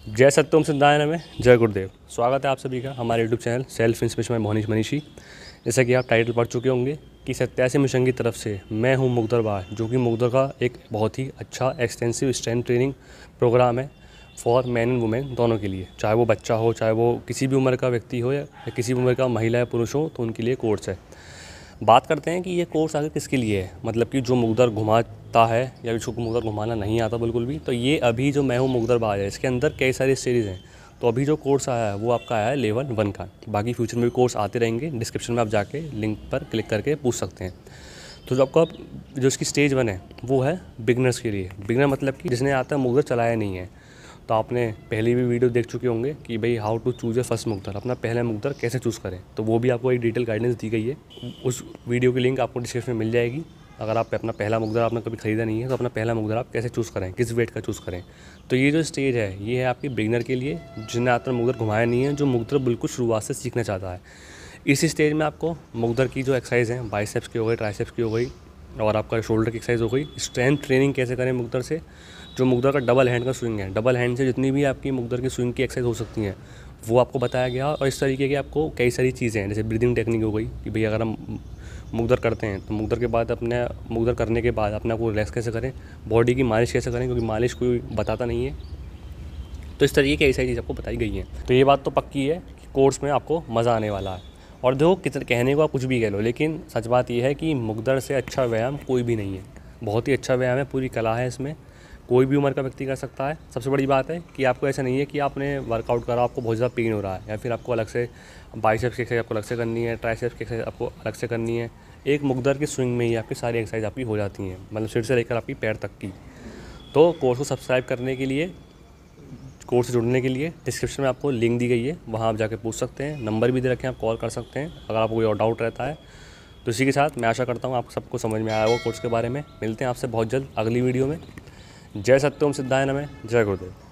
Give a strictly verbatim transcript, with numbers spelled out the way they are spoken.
जय सत्यम सिद्धाय नमः, जय गुरुदेव। स्वागत है आप सभी का हमारे YouTube channel self inspiration by Monish Manishi. जैसा कि आप टाइटल पढ़ चुके होंगे कि सत्यासी मिशन की तरफ से मैं हूं मुग्धर बार, जो कि मुग्धर का एक बहुत ही अच्छा एक्सटेंसिव स्ट्रेंथ ट्रेनिंग प्रोग्राम है फॉर मैन एंड वुमेन दोनों के लिए। चाहे वो बच्चा हो, चाहे वो किसी भी उम्र का व्यक्ति हो या किसी भी उम्र का महिला या पुरुष हो, तो उनके लिए कोर्स है। बात करते हैं कि ये कोर्स आगे किसके लिए है, मतलब कि जो मुग्धर घुमाता है या जिसको मुग्धर घुमाना नहीं आता बिल्कुल भी, तो ये अभी जो मैं हूँ मुग्धर बाज है, इसके अंदर कई सारी सीरीज़ हैं। तो अभी जो कोर्स आया है वो आपका आया है लेवल वन का। बाकी फ्यूचर में भी कोर्स आते रहेंगे, डिस्क्रिप्शन में आप जाके लिंक पर क्लिक करके पूछ सकते हैं। तो जो आपका जो इसकी स्टेज वन है वो है बिगनर्स के लिए। बिगनर मतलब कि जिसने आता है मुग्धर चलाया नहीं है। तो आपने पहले भी वीडियो देख चुके होंगे कि भाई how to choose a first mugdar, अपना पहला मुग्धर कैसे चूज़ करें। तो वो भी आपको एक डिटेल गाइडेंस दी गई है, उस वीडियो की लिंक आपको डिस्क्रिप्शन में मिल जाएगी। अगर आप अपना पहला मुग्धर आपने कभी ख़रीदा नहीं है तो अपना पहला मुग्धर आप कैसे चूज़ करें, किस वेट का चूज़ करें। तो ये जो स्टेज है ये है आपकी बिगनर के लिए, जिसने आता मुग्धर घुमाया नहीं है, जो मुग्धर बिल्कुल शुरुआत से सीखना चाहता है। इस स्टेज में आपको मुग्धर की जो एक्सरसाइज हैं, बाइसेप्स की हो गई, ट्राइसेप्स की हो गई और आपका शोल्डर की एक्सरसाइज हो गई, स्ट्रेंथ ट्रेनिंग कैसे करें मुग्धर से, जो मुग्धर का डबल हैंड का स्विंग है, डबल हैंड से जितनी भी आपकी मुग्धर की स्विंग की एक्सरसाइज हो सकती हैं वो आपको बताया गया। और इस तरीके की आपको कई सारी चीज़ें हैं, जैसे ब्रीदिंग टेक्निक हो गई कि भाई अगर हम मुग्धर करते हैं तो मुग्धर के बाद अपने मुग्धर करने के बाद अपने को रिलैक्स कैसे करें, बॉडी की मालिश कैसे करें, क्योंकि मालिश कोई बताता नहीं है। तो इस तरीके की कई सारी चीज़ आपको बताई गई हैं। तो ये बात तो पक्की है कि कोर्स में आपको मज़ा आने वाला है। और देखो कितने कहने को आप कुछ भी कह लो, लेकिन सच बात यह है कि मुग्धर से अच्छा व्यायाम कोई भी नहीं है। बहुत ही अच्छा व्यायाम है, पूरी कला है इसमें, कोई भी उम्र का व्यक्ति कर सकता है। सबसे बड़ी बात है कि आपको ऐसा नहीं है कि आपने वर्कआउट करा आपको बहुत ज़्यादा पेन हो रहा है या फिर आपको अलग से बाइसेप्स की एक्सरसाइज आपको अलग से करनी है, ट्राइसेप्स की एक्सरसाइज आपको अलग से करनी है। एक मुग्धर की स्विंग में ही आपकी सारी एक्सरसाइज आपकी हो जाती हैं, मतलब सिर से लेकर आपकी पैर तक की। तो कोर्स को सब्सक्राइब करने के लिए, कोर्स से जुड़ने के लिए डिस्क्रिप्शन में आपको लिंक दी गई है, वहाँ आप जाके पूछ सकते हैं। नंबर भी दे रखे हैं, आप कॉल कर सकते हैं अगर आपको कोई और डाउट रहता है। तो इसी के साथ मैं आशा करता हूँ आप सबको समझ में आया होगा कोर्स के बारे में। मिलते हैं आपसे बहुत जल्द अगली वीडियो में। जय सत्यम सिद्धाय नमः, जय गुरुदेव।